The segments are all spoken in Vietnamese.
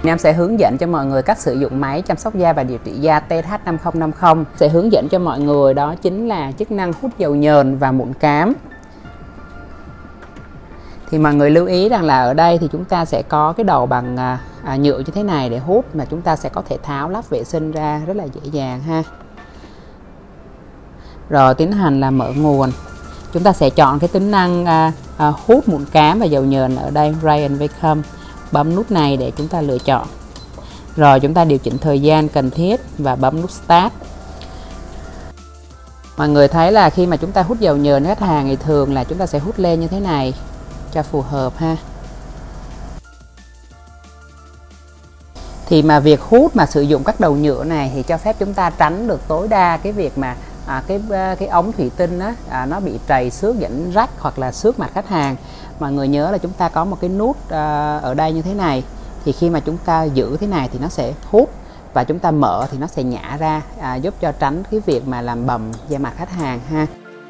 Em sẽ hướng dẫn cho mọi người cách sử dụng máy chăm sóc da và điều trị da TH5050. Sẽ hướng dẫn cho mọi người đó chính là chức năng hút dầu nhờn và mụn cám. Thì mọi người lưu ý rằng là ở đây thì chúng ta sẽ có cái đầu bằng nhựa như thế này để hút, mà chúng ta sẽ có thể tháo lắp vệ sinh ra rất là dễ dàng ha. Rồi tiến hành là mở nguồn. Chúng ta sẽ chọn cái tính năng hút mụn cám và dầu nhờn ở đây, Ray and Wacom. Bấm nút này để chúng ta lựa chọn. Rồi chúng ta điều chỉnh thời gian cần thiết và bấm nút Start. Mọi người thấy là khi mà chúng ta hút dầu nhờn khách hàng thì thường là chúng ta sẽ hút lên như thế này cho phù hợp ha. Thì mà việc hút mà sử dụng các đầu nhựa này thì cho phép chúng ta tránh được tối đa cái việc mà cái ống thủy tinh á, nó bị trầy xước dẫn rách hoặc là xước mặt khách hàng. Mọi người nhớ là chúng ta có một cái nút ở đây như thế này, thì khi mà chúng ta giữ thế này thì nó sẽ hút, và chúng ta mở thì nó sẽ nhả ra, giúp cho tránh cái việc mà làm bầm da mặt khách hàng ha.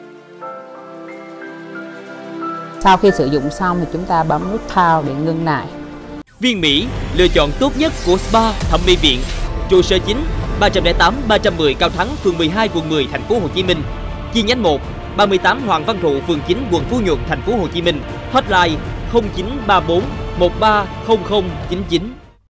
Sau khi sử dụng xong thì chúng ta bấm nút Pause để ngưng lại. Viên Mỹ, lựa chọn tốt nhất của spa thẩm mỹ viện. Trụ sở chính 308 310 Cao Thắng, phường 12, quận 10, thành phố Hồ Chí Minh. Chi nhánh 1 38 Hoàng Văn Thụ, phường 9, quận Phú Nhuận, thành phố Hồ Chí Minh. Hotline 0934 130099.